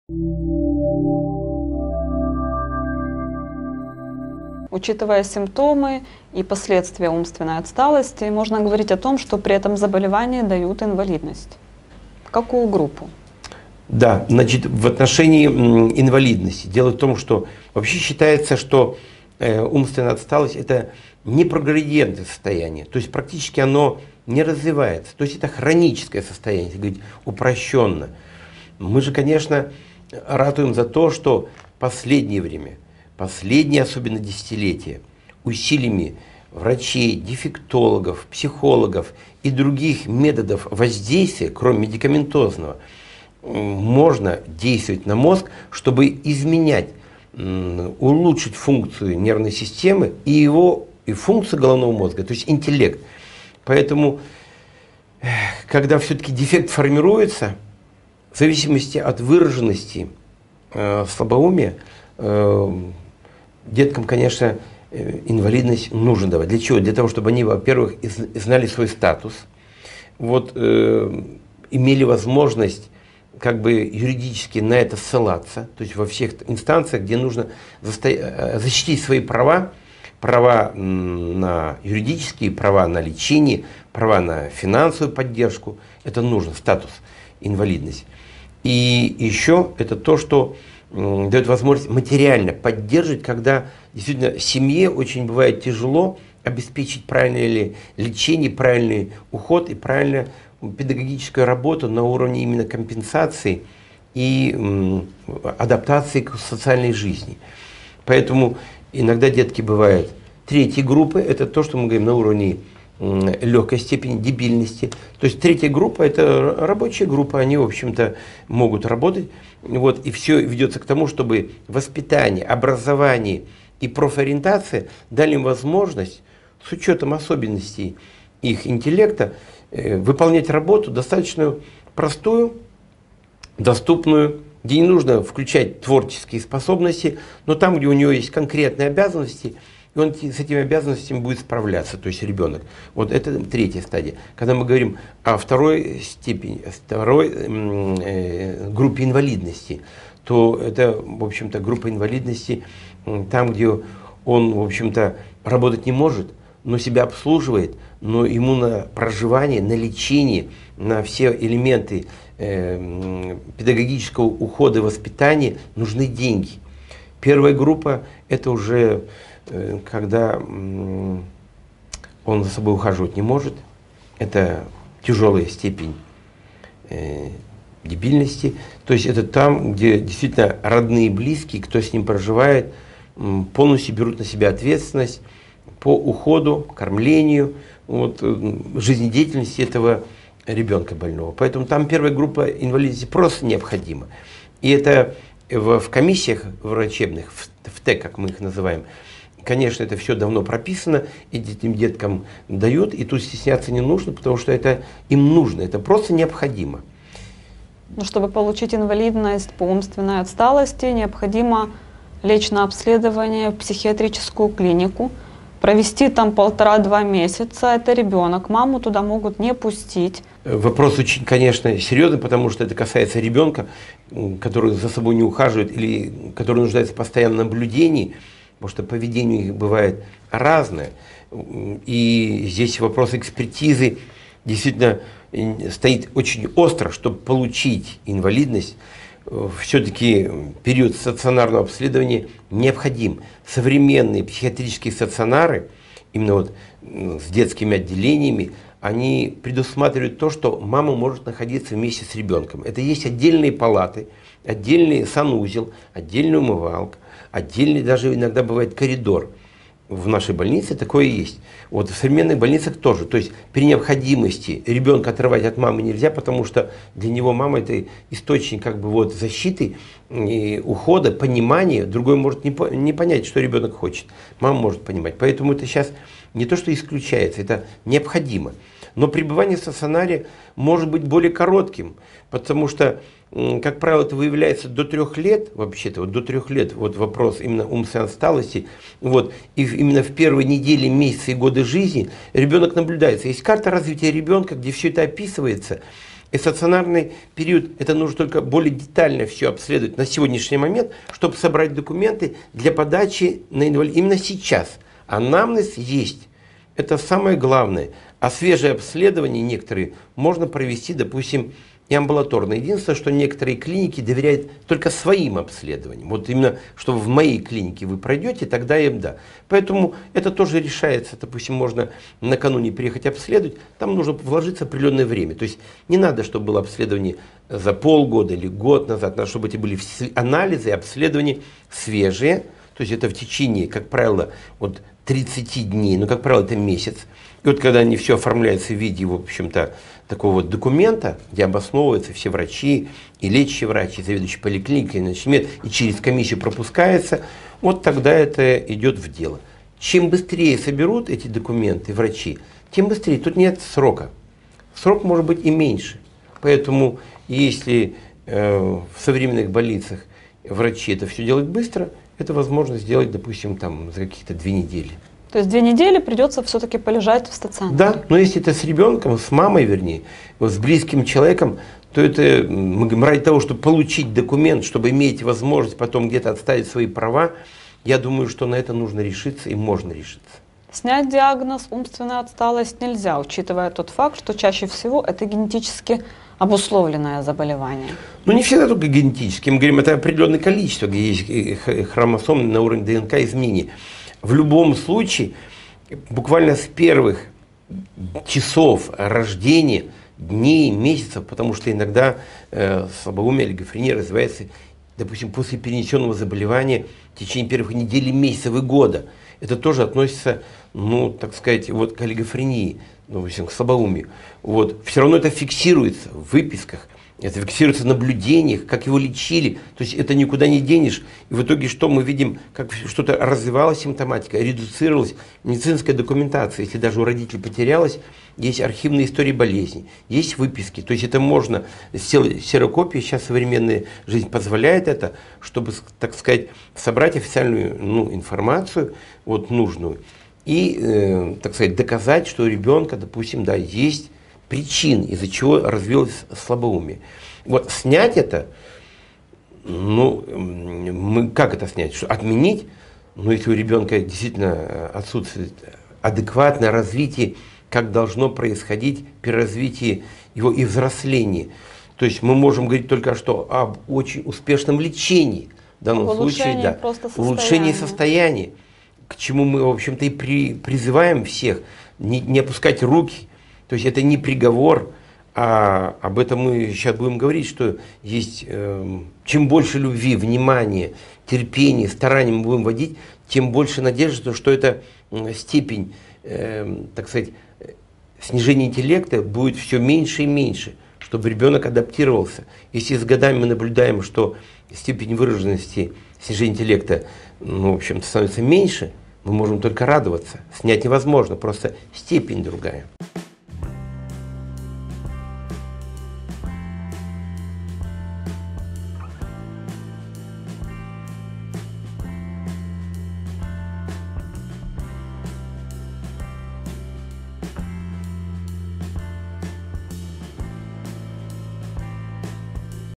Учитывая симптомы и последствия умственной отсталости, можно говорить о том, что при этом заболевании дают инвалидность. В какую группу? Да, значит, в отношении инвалидности. Дело в том, что вообще считается, что умственная отсталость – это не прогрессивное состояние, то есть практически оно не развивается, то есть это хроническое состояние, если говорить упрощенно. Мы же, конечно, ратуем за то, что в последнее время, последние особенно десятилетия, усилиями врачей, дефектологов, психологов и других методов воздействия, кроме медикаментозного, можно действовать на мозг, чтобы изменять, улучшить функцию нервной системы и функцию головного мозга, то есть интеллект. Поэтому, когда все-таки дефект формируется, в зависимости от выраженности слабоумия, деткам, конечно, инвалидность нужно давать. Для чего? Для того, чтобы они, во-первых, знали свой статус, имели возможность как бы юридически на это ссылаться, то есть во всех инстанциях, где нужно защитить свои права, права на юридические, права на лечение, права на финансовую поддержку, это нужно, статус, инвалидность. И еще это то, что дает возможность материально поддерживать, когда действительно семье очень бывает тяжело обеспечить правильное лечение, правильный уход и правильную педагогическую работу на уровне именно компенсации и адаптации к социальной жизни. Поэтому иногда детки бывают третьей группы, это то, что мы говорим на уровне легкой степени дебильности. То есть третья группа – это рабочая группа, они, в общем-то, могут работать. И все ведется к тому, чтобы воспитание, образование и профориентация дали им возможность, с учетом особенностей их интеллекта, выполнять работу достаточно простую, доступную, где не нужно включать творческие способности, но там, где у него есть конкретные обязанности, и он с этими обязанностями будет справляться, то есть ребенок. Вот это третья стадия. Когда мы говорим о второй группе инвалидности, то это, в общем-то, группа инвалидности там, где он, в общем-то, работать не может, но себя обслуживает, но ему на проживание, на лечение, на все элементы педагогического ухода и воспитания нужны деньги. Первая группа – это уже когда он за собой ухаживать не может, это тяжелая степень дебильности, то есть это там, где действительно родные и близкие, кто с ним проживает, полностью берут на себя ответственность по уходу, кормлению, жизнедеятельности этого ребенка больного. Поэтому там первая группа инвалидности просто необходима. И это в комиссиях врачебных, в ТЭК, как мы их называем, конечно, это все давно прописано, этим деткам дают, и тут стесняться не нужно, потому что это им нужно, это просто необходимо. Но чтобы получить инвалидность по умственной отсталости, необходимо лечь на обследование в психиатрическую клинику, провести там 1,5-2 месяца, это ребенок, маму туда могут не пустить. Вопрос очень, конечно, серьезный, потому что это касается ребенка, который за собой не ухаживает или который нуждается в постоянном наблюдении, потому что поведение их бывает разное. И здесь вопрос экспертизы действительно стоит очень остро, чтобы получить инвалидность. Все-таки период стационарного обследования необходим. Современные психиатрические стационары, именно с детскими отделениями, они предусматривают то, что мама может находиться вместе с ребенком. Это есть отдельные палаты, отдельный санузел, отдельная умывалка, отдельный даже иногда бывает коридор. В нашей больнице такое есть. В современных больницах тоже. То есть при необходимости ребенка отрывать от мамы нельзя, потому что для него мама это источник защиты, ухода, понимания. Другой может не понять, что ребенок хочет. Мама может понимать. Поэтому это сейчас не то, что исключается, это необходимо. Но пребывание в стационаре может быть более коротким, потому что, как правило, это выявляется до 3 лет, вообще-то, до 3 лет, вопрос именно умственной отсталости, и именно в первые недели, месяцы и годы жизни ребенок наблюдается. Есть карта развития ребенка, где все это описывается, И стационарный период, это нужно только более детально все обследовать на сегодняшний момент, чтобы собрать документы для подачи на инвалидность именно сейчас. Анамнез есть, это самое главное. А свежее обследование некоторые можно провести, допустим, и амбулаторно. Единственное, что некоторые клиники доверяют только своим обследованиям. Вот именно, что в моей клинике вы пройдете, тогда им да. Поэтому это тоже решается. Допустим, можно накануне приехать обследовать, там нужно вложиться определенное время. То есть не надо, чтобы было обследование за полгода или год назад, надо, чтобы эти были анализы и обследования свежие. То есть это в течение, как правило, вот 30 дней, ну, как правило, это месяц. И вот когда они все оформляются в виде, в общем-то, такого вот документа, где обосновываются все врачи, и лечащий врач, и заведующий поликлиникой, и начмед, и через комиссию пропускается, вот тогда это идет в дело. Чем быстрее соберут эти документы врачи, тем быстрее. Тут нет срока. Срок может быть и меньше. Поэтому если в современных больницах врачи это все делают быстро, это возможно сделать, допустим, там, за какие-то 2 недели. То есть 2 недели придется все-таки полежать в стационаре? Да, но если это с ребенком, с мамой, вернее, вот с близким человеком, то это мы говорим, ради того, чтобы получить документ, чтобы иметь возможность потом где-то отставить свои права, я думаю, что на это нужно решиться и можно решиться. Снять диагноз умственная отсталость нельзя, учитывая тот факт, что чаще всего это генетически обусловленное заболевание. Ну, не всегда только генетически. Мы говорим, это определенное количество, где есть хромосом на уровне ДНК изменений. В любом случае, буквально с первых часов рождения, дней, месяцев, потому что иногда слабоумие, олигофрения развивается, допустим, после перенесенного заболевания в течение первых недель, месяцев и года. Это тоже относится, ну, так сказать, вот к олигофрении, ну, к слабоумию. Вот. Все равно это фиксируется в выписках, это фиксируется в наблюдениях, как его лечили. То есть это никуда не денешь. И в итоге что мы видим, как что-то развивалась симптоматика, редуцировалась медицинская документация. Если даже у родителей потерялась, есть архивные истории болезней, есть выписки. То есть это можно сделать серокопии, сейчас современная жизнь позволяет это, чтобы, так сказать, собрать официальную, ну, информацию, вот, нужную. И, так сказать, доказать, что у ребенка, допустим, да, есть причин, из-за чего развилось слабоумие. Вот снять это, ну, как это снять? Что, отменить? Ну, если у ребенка действительно отсутствует адекватное развитие, как должно происходить при развитии его и взрослении. То есть мы можем говорить только что об очень успешном лечении, в данном случае, да, улучшении состояния, к чему мы, в общем-то, и призываем всех не опускать руки. То есть это не приговор, а об этом мы сейчас будем говорить, что есть, чем больше любви, внимания, терпения, старания мы будем вводить, тем больше надежды, что эта степень, так сказать, снижения интеллекта будет все меньше и меньше, чтобы ребенок адаптировался. Если с годами мы наблюдаем, что степень выраженности снижения интеллекта, ну, в общем-то, становится меньше, мы можем только радоваться. Снять невозможно, просто степень другая.